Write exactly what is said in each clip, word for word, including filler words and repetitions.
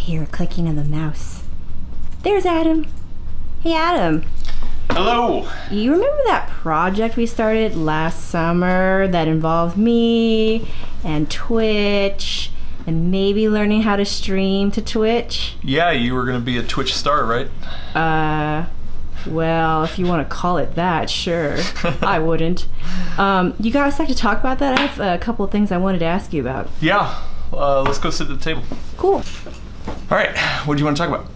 hear a clicking of the mouse. There's Adam. Hey, Adam. Hello. You remember that project we started last summer that involved me and Twitch and maybe learning how to stream to Twitch? Yeah, you were gonna be a Twitch star, right? Uh, well, if you want to call it that, sure. I wouldn't. Um, you got a sec to talk about that? I have a couple of things I wanted to ask you about. Yeah, uh, let's go sit at the table. Cool. All right, what do you want to talk about?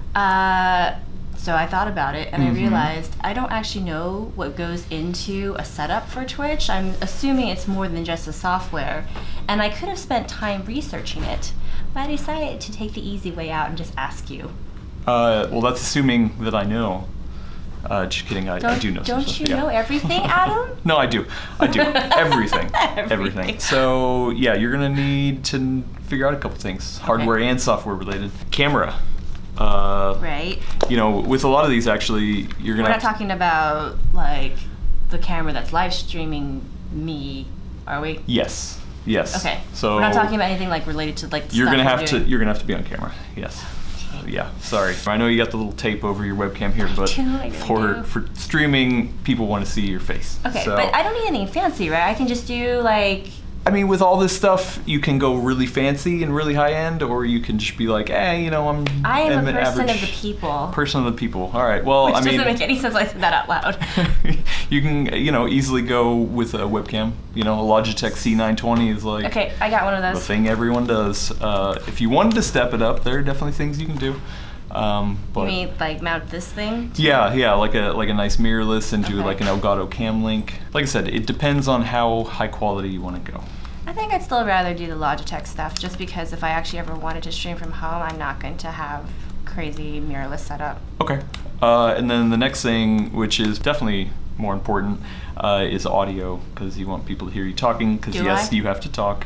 Uh, so I thought about it and Mm-hmm. I realized I don't actually know what goes into a setup for Twitch. I'm assuming it's more than just the software, and I could have spent time researching it, but I decided to take the easy way out and just ask you. Uh, well, that's assuming that I know. Uh, just kidding, I, I do know some Don't stuff. you yeah. know everything, Adam? No, I do. I do. Everything. Everything. Everything. So, yeah, you're going to need to figure out a couple things, hardware Okay. and software related. Camera. Uh, Right. You know, with a lot of these, actually, you're going We're to not talking about, like, the camera that's live streaming me, are we? Yes. Yes. Okay. So we're not talking about anything, like, related to, like, You're stuff gonna we're have to. doing. You're gonna have to be on camera. Yes. Uh, yeah. Sorry. I know you got the little tape over your webcam here, but do, I really for do. for streaming, people want to see your face. Okay, So, but I don't need anything fancy, right? I can just do, like... I mean, with all this stuff, you can go really fancy and really high end, or you can just be like, eh, you know, I'm. I am I'm a an person average of the people. Person of the people. All right. Well, Which I mean, doesn't make any sense when I said that out loud. you can, you know, easily go with a webcam. You know, a Logitech C nine twenty is like. Okay, I got one of The those. thing everyone does. Uh, if you wanted to step it up, there are definitely things you can do. Um, but You mean, like, mount this thing? yeah, yeah, like a like a nice mirrorless and do Okay. like an Elgato cam link. Like I said, it depends on how high quality you want to go. I think I'd still rather do the Logitech stuff, just because if I actually ever wanted to stream from home, I'm not going to have crazy mirrorless setup. Okay. Uh, and then the next thing, which is definitely more important, uh, is audio, because you want people to hear you talking, because Do yes, I? you have to talk.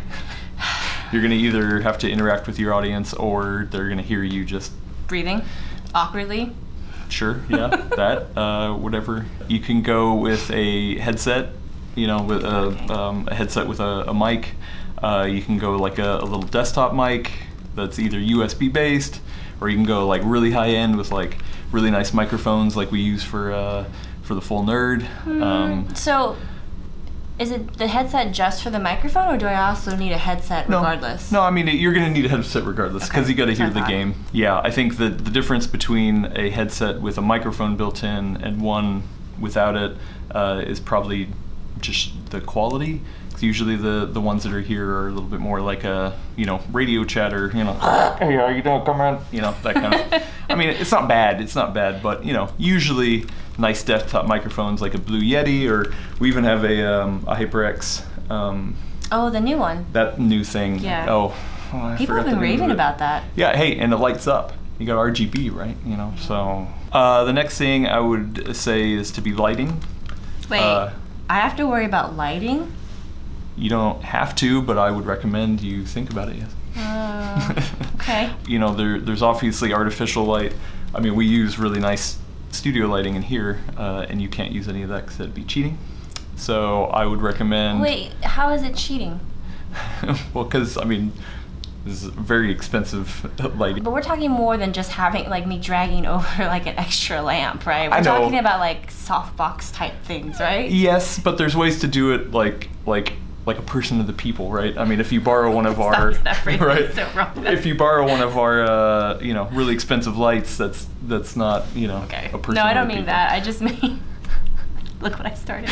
You're going to either have to interact with your audience, or they're going to hear you just... Breathing awkwardly. Sure, yeah, that, uh, whatever. You can go with a headset, you know, with a, um, a headset with a, a mic. Uh, you can go like a, a little desktop mic that's either U S B based, or you can go like really high end with like really nice microphones like we use for uh, for the full nerd. Mm, Um, so, is it the headset just for the microphone, or do I also need a headset no, regardless? No, I mean, you're going to need a headset regardless, because Okay, you got to that's hear what I the thought. game. Yeah, I think that the difference between a headset with a microphone built in and one without it uh, is probably just the quality. 'Cause usually the the ones that are here are a little bit more like a, you know, radio chatter, you know, hey, how you doing, come on, you know, that kind of. I mean, it's not bad, it's not bad, but you know, usually nice desktop microphones like a Blue Yeti, or we even have a um, a HyperX. Um, Oh, the new one. that new thing. Yeah. Oh, oh I People forgot have been the name of raving it. about that. Yeah, hey, and it lights up. You got R G B, right? You know, so. Uh, the next thing I would say is to be lighting. Wait, Uh, I have to worry about lighting? You don't have to, but I would recommend you think about it, yes. Uh, okay. You know, there, there's obviously artificial light. I mean, we use really nice studio lighting in here, uh, and you can't use any of that because that'd be cheating. So I would recommend... Wait, how is it cheating? Well, because, I mean, this is very expensive lighting. But we're talking more than just having, like, me dragging over, like, an extra lamp, right? We're I know. talking about, like, softbox type things, right? Yes, but there's ways to do it like like like a person of the people, right? I mean, if you borrow one of Stop our with that phrase, right, it's so wrong. if you borrow one of our uh, you know, really expensive lights, that's that's not, you know, Okay. a person. No, I of don't the mean people. that. I just mean... Look what I started.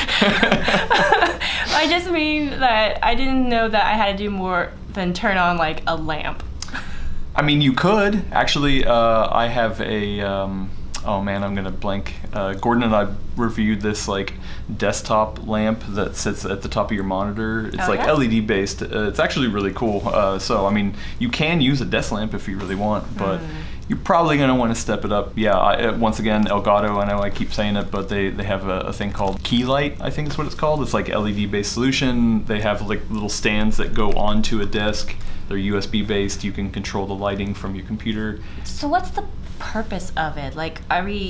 I just mean that I didn't know that I had to do more than turn on, like, a lamp. I mean, you could actually. Uh, I have a. Um, oh man, I'm gonna blank. Uh, Gordon and I reviewed this like desktop lamp that sits at the top of your monitor. It's Oh, like yeah? L E D based. Uh, it's actually really cool. Uh, so I mean, you can use a desk lamp if you really want, but Mm. you're probably gonna want to step it up. Yeah. I, uh, once again, Elgato. I know I keep saying it, but they they have a, a thing called Key Light. I think is what it's called. It's like L E D based solution. They have like little stands that go onto a desk. They're U S B based. You can control the lighting from your computer. So what's the purpose of it? Like, are we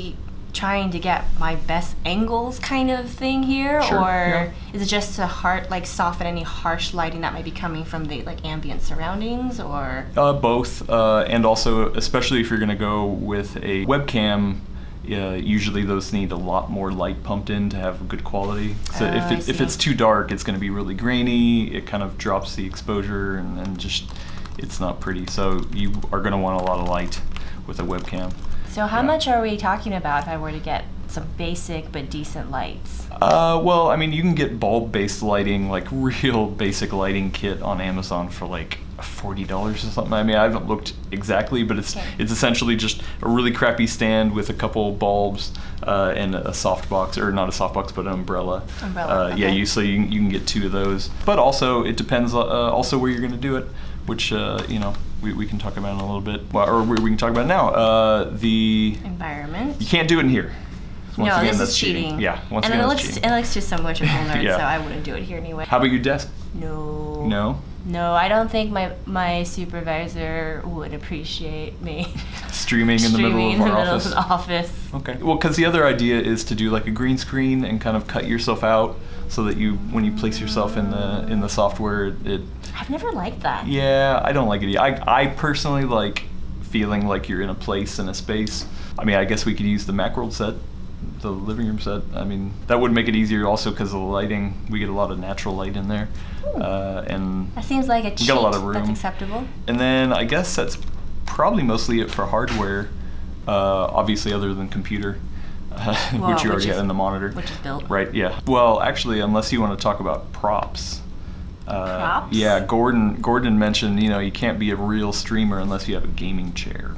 trying to get my best angles kind of thing here, Sure, or yeah. is it just to hard like soften any harsh lighting that might be coming from the like ambient surroundings, or? Uh, both, uh, and also especially if you're gonna go with a webcam, uh, usually those need a lot more light pumped in to have good quality. So Oh, if I it, if see. it's too dark, it's gonna be really grainy. It kind of drops the exposure, and, and just it's not pretty. So you are gonna want a lot of light with a webcam. So how Yeah. much are we talking about if I were to get some basic but decent lights? Uh, well, I mean, you can get bulb-based lighting, like real basic lighting kit on Amazon for like forty dollars or something. I mean, I haven't looked exactly, but it's Okay. it's essentially just a really crappy stand with a couple bulbs uh, and a softbox, or not a softbox, but an umbrella. Umbrella, Uh, Yeah, okay. you so you, you can get two of those. But also, it depends uh, also where you're going to do it, which uh, you know we, we can talk about in a little bit, well, or we we can talk about now. Uh, the Environment? you can't do it in here. Once no, again, this that's is cheating. Yeah, once and again, it that's looks cheating. it looks too similar to Full Nerd, Yeah. so I wouldn't do it here anyway. How about your desk? No. No? No, I don't think my my supervisor would appreciate me Streaming in the middle streaming of in the our middle office? of the office. Okay. Well, because the other idea is to do like a green screen and kind of cut yourself out so that you, when you place yourself in the in the software, it, it I've never liked that. yeah, I don't like it. either. I I personally like feeling like you're in a place and a space. I mean, I guess we could use the Macworld set, the living room set. I mean, that would make it easier also because of the lighting. We get a lot of natural light in there, uh, and That seems like a cheat got a lot of room. that's acceptable. And then I guess that's probably mostly it for hardware, uh, obviously other than computer, uh, Well, which you which already is- have in the monitor. which is built. Right, yeah. Well, actually, unless you want to talk about props. Uh, Props? Yeah, Gordon Gordon mentioned, you know, you can't be a real streamer unless you have a gaming chair.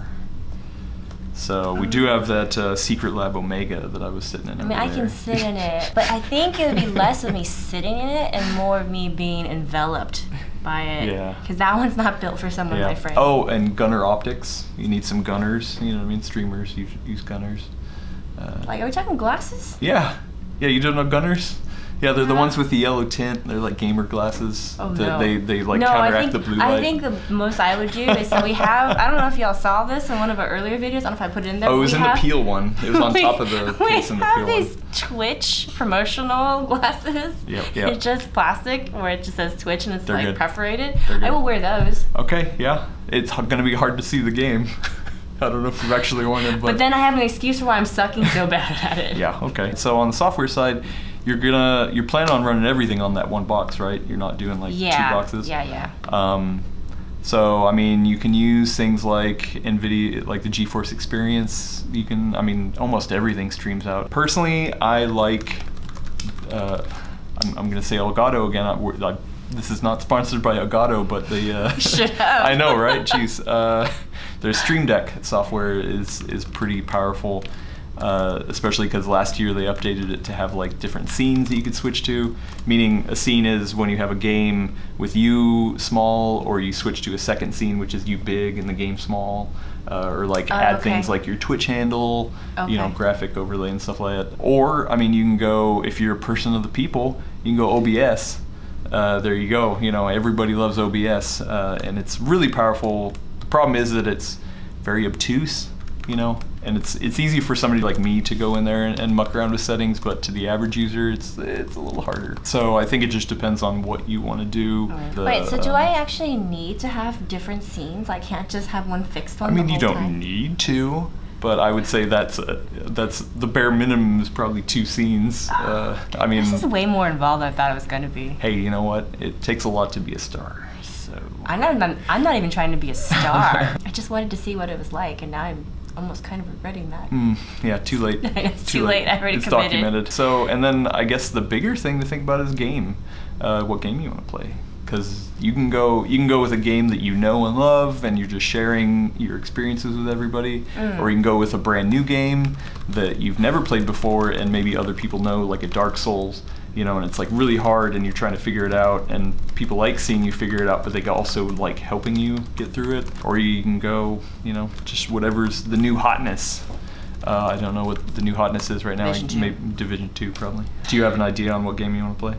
So we do have that uh, Secret Lab Omega that I was sitting in I over mean, I there. can sit in it, but I think it would be less of me sitting in it and more of me being enveloped by it. Yeah. Because that one's not built for someone Yeah. my friend. Oh, and gunner optics. You need some gunners. You know what I mean? Streamers use, use gunners. Uh, Like, are we talking glasses? Yeah, yeah. You don't know gunners? Yeah, they're the Uh, ones with the yellow tint. They're like gamer glasses. Oh, that no. They they like no, counteract I think, the blue light. I think the most I would do is, so we have, I don't know if y'all saw this in one of our earlier videos. I don't know if I put it in there. Oh, it but was we in the have- Peel one. It was on we- top of the we case in the have Peel these one. Twitch promotional glasses. Yep, yep. It's just plastic where it just says Twitch and it's They're like good. perforated. They're good. I will wear those. Okay, yeah. It's h- gonna be hard to see the game. I don't know if you've actually worn it, but, But then I have an excuse for why I'm sucking so bad at it. yeah. Okay. So on the software side, you're gonna you're planning on running everything on that one box, right? You're not doing like Yeah. two boxes. Yeah, yeah. Um, so I mean, you can use things like NVIDIA, like the GeForce Experience. You can, I mean, almost everything streams out. Personally, I like. Uh, I'm, I'm gonna say Elgato again. I, we're- I, this is not sponsored by Elgato, but the. Uh, Should have. I know, right? Jeez. Uh, their Stream Deck software is is pretty powerful. Uh, especially because last year they updated it to have like different scenes that you could switch to. Meaning a scene is when you have a game with you small, or you switch to a second scene which is you big and the game small, uh, or like Oh, add okay. things like your Twitch handle, you know, Okay. graphic overlay and stuff like that. Or I mean, you can go, if you're a person of the people, you can go O B S. Uh, there you go. You know, everybody loves O B S, uh, and it's really powerful. The problem is that it's very obtuse, you know, and it's it's easy for somebody like me to go in there and, and muck around with settings, but to the average user, it's it's a little harder. So I think it just depends on what you want to do. The, Wait, so do um, I actually need to have different scenes? I can't just have one fixed one I mean, the you whole don't time? need to, but I would say that's a, that's the bare minimum is probably two scenes. Uh, I mean, This is way more involved than I thought it was going to be. hey, you know what? It takes a lot to be a star. So I'm not, even- I'm not even trying to be a star. I just wanted to see what it was like, and now I'm almost kind of regretting that. Mm, yeah, too late. It's too late, I already It's committed. documented. So, and then I guess the bigger thing to think about is game. Uh, what game you want to play? Because you can go, you can go with a game that you know and love, and you're just sharing your experiences with everybody, Mm. or you can go with a brand new game that you've never played before, and maybe other people know, like a Dark Souls. You know, and it's like really hard, and you're trying to figure it out, and people like seeing you figure it out, but they also like helping you get through it. Or you can go, you know, just whatever's the new hotness. Uh, I don't know what the new hotness is right now. Division two. Maybe Division two, probably. Do you have an idea on what game you want to play?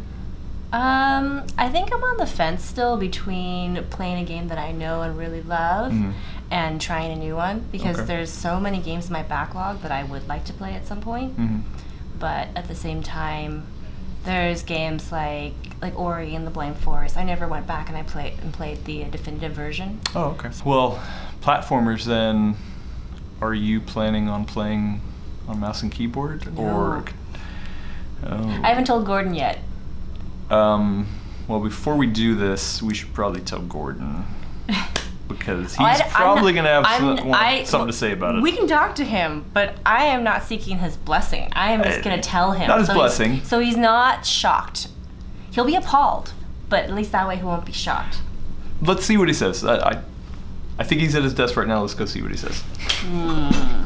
Um, I think I'm on the fence still between playing a game that I know and really love, Mhm. and trying a new one because Okay. there's so many games in my backlog that I would like to play at some point. Mm-hmm. But at the same time, there's games like like Ori and the Blind Forest. I never went back and I played and played the definitive version. Oh, okay. Well, platformers then, are you planning on playing on mouse and keyboard? No. Or oh. I haven't told Gordon yet. Um, well, before we do this, we should probably tell Gordon. Because he's Oh, I d- I'm probably not- going to have I'm- some, want I- something to say about it. We can talk to him, but I am not seeking his blessing. I am just Uh, going to tell him. not his so he's- blessing. So he's not shocked. He'll be appalled, but at least that way he won't be shocked. Let's see what he says. I, I, I think he's at his desk right now. Let's go see what he says. Hmm.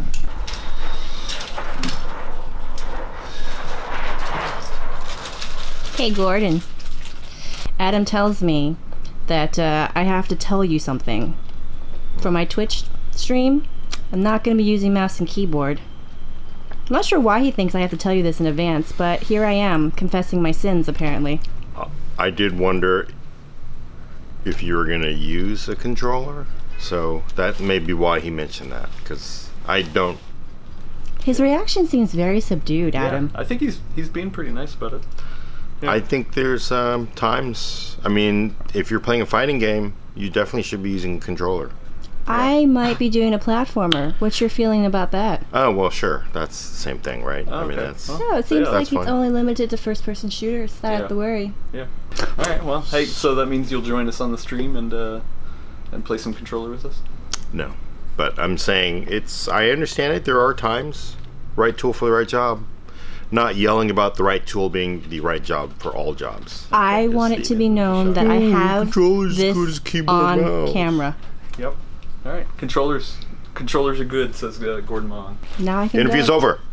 Hey, Gordon. Adam tells me that uh, I have to tell you something. For my Twitch stream, I'm not going to be using mouse and keyboard. I'm not sure why he thinks I have to tell you this in advance, but here I am, confessing my sins, apparently. Uh, I did wonder if you were going to use a controller, so that may be why he mentioned that, because I don't... His reaction seems very subdued, Adam. Yeah, I think he's he's being pretty nice about it. Yeah. I think there's um, times, I mean, if you're playing a fighting game, you definitely should be using a controller. I might be doing a platformer. What's your feeling about that? Oh, well, sure. That's the same thing, right? Oh, I mean, okay. that's... Well, No, it seems yeah, like that's it's fine. only limited to first-person shooters. That I Yeah. have to worry. Yeah. All right. Well, hey. So that means you'll join us on the stream and uh, and play some controller with us. No. But I'm saying it's... I understand it. There are times. Right tool for the right job. Not yelling about the right tool being the right job for all jobs. I Just want it to stating be the known shot. that I Oh, have controller's this good as keyboard on and mouse. camera. Yep. All right. Controllers. Controllers are good, says uh, Gordon Mon. Now I can Interview's go. over.